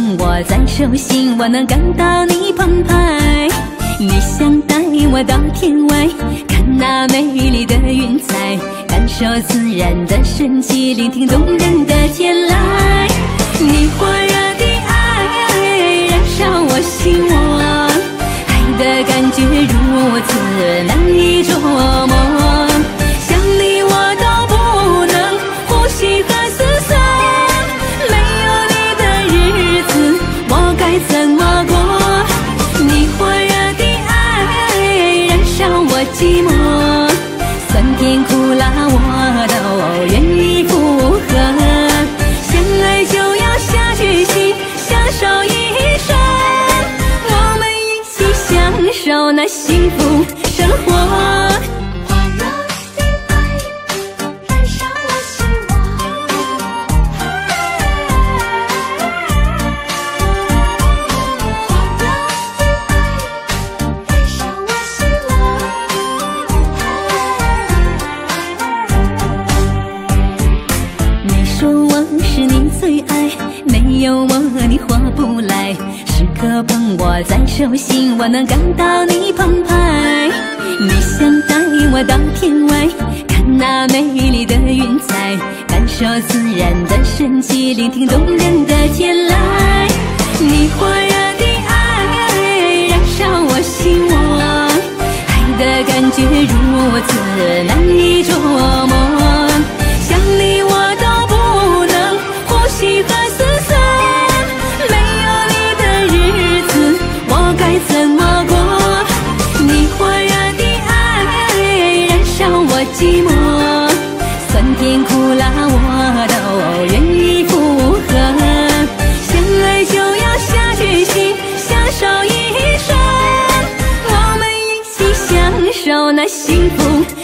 捧我在手心，我能感到你澎湃。你想带我到天外，看那美丽的云彩，感受自然的神奇，聆听动人的天籁。你火热的爱燃烧我心窝，爱的感觉如此难以捉摸，想你我都不能呼吸和思索，没有你的日子我该怎么过？你火热的爱燃烧我寂寞，酸甜苦辣我都愿意附和，相爱就要下决心，相守一生，我们一起享受那幸福生活。没有我你活不来，时刻捧我在手心，我能感到你澎湃。你想带我到天外，看那美丽的云彩，感受自然的神奇，聆听动人的天籁。你火热的爱燃烧我心窝，爱的感觉如此难以捉摸，想你我都不能呼吸和思索，没有你的日子我该怎么过？你火热的爱燃烧我寂寞，酸甜苦辣我都愿意附和，相爱就要下决心，相守一生，我们一起享受那幸福